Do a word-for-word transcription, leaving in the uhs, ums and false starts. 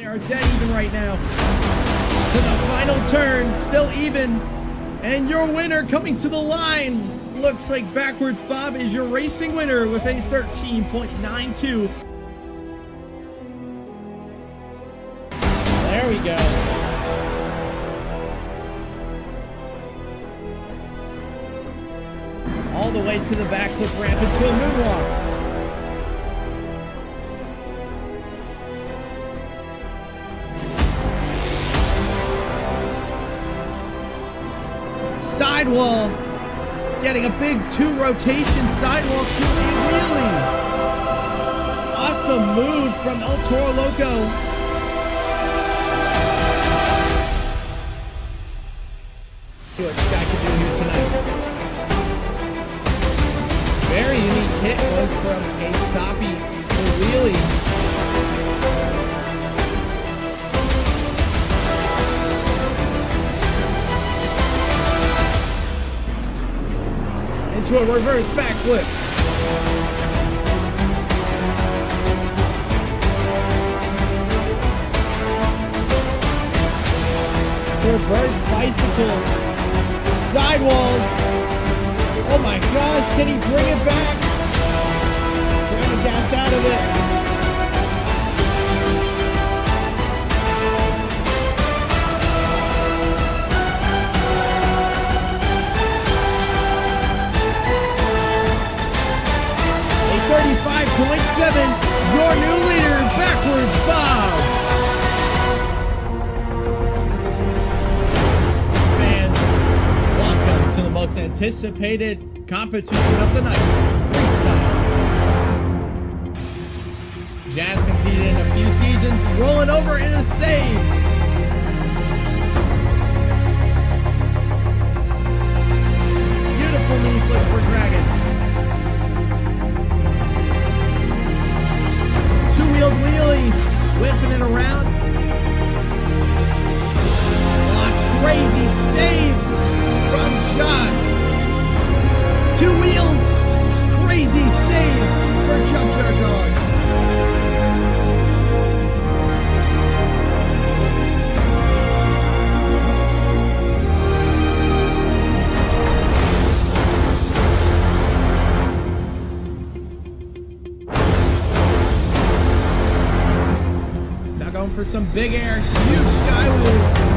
They are dead even right now. To the final turn, still even. And your winner coming to the line. Looks like Backwards Bob is your racing winner with a thirteen point nine two. There we go. All the way to the backflip ramp into a moonwalk. Sidewall, getting a big two rotation sidewall to a wheelie. Awesome move from El Toro Loco. See what Sky can do here tonight. Very unique hit going from a stoppie to a wheelie. Into a reverse backflip. Reverse bicycle. Sidewalls. Oh my gosh, can he bring it back? Trying to gas out of it. thirty-five point seven, your new leader, Backwards Bob. Fans, welcome to the most anticipated competition of the night, freestyle. Jazz competed in a few seasons, rolling over in the same. Beautiful knee flip for Dragon. Wheelie, whipping it around. Lost crazy save from Josh. Two wheels, crazy save for Junkyard Dog. Going for some big air, huge skywoo.